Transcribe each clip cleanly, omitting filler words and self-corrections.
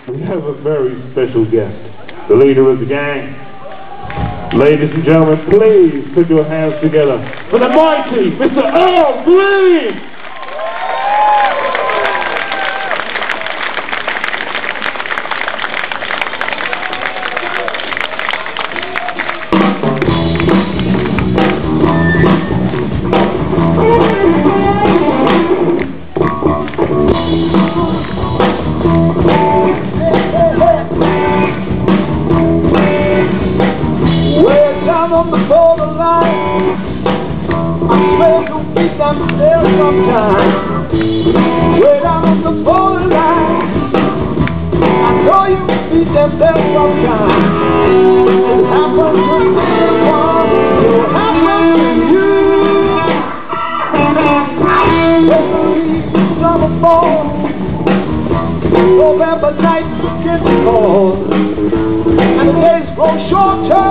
We have a very special guest, the leader of the gang. Ladies and gentlemen, please put your hands together for the mighty Mr. Earl, please! On the borderline, I swear to beat them there sometime. Way down on the borderline, I know you beat them there sometime. It happened to everyone, it happened to you. When the summer falls, November night gets cold, and the days grow shorter.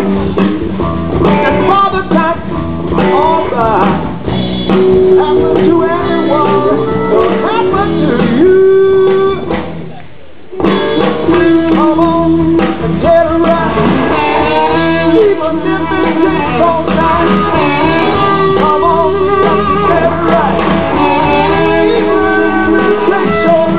And Father Time, all right. Happened to everyone, it happened to you. Come on and get it right. Even if it takes all night. Come on and get it right. Even if it takes all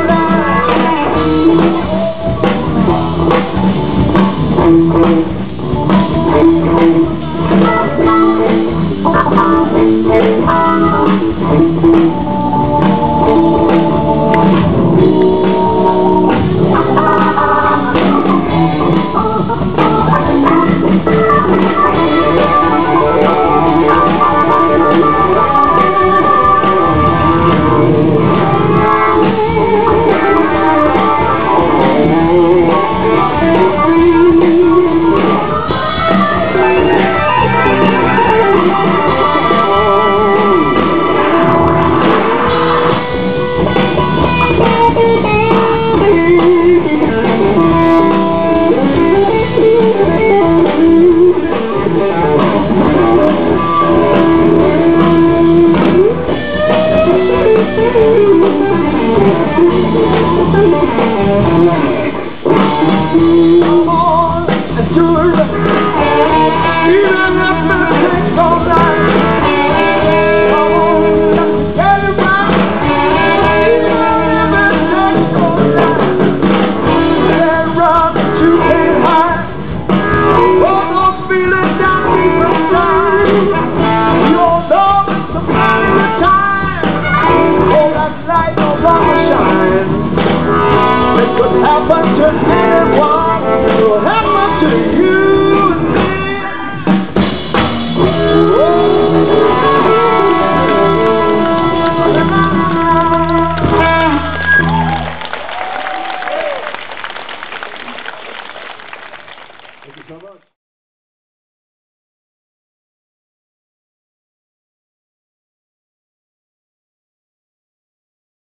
happened to everyone, it happened to you.